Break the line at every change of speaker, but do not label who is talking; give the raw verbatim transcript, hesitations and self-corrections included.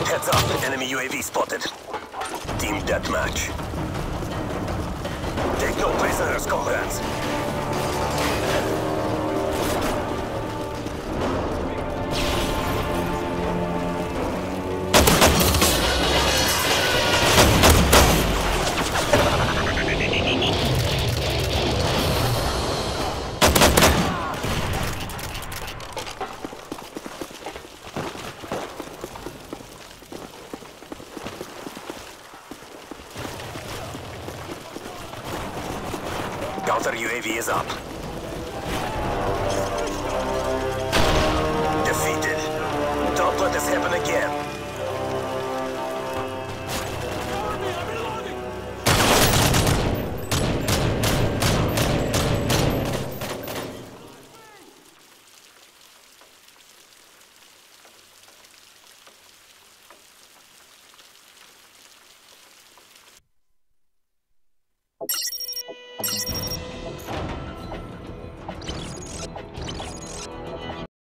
Heads up, enemy U A V spotted. Team deathmatch. Take no prisoners, comrades. Counter U A V is up. Defeated. Don't let this happen again. You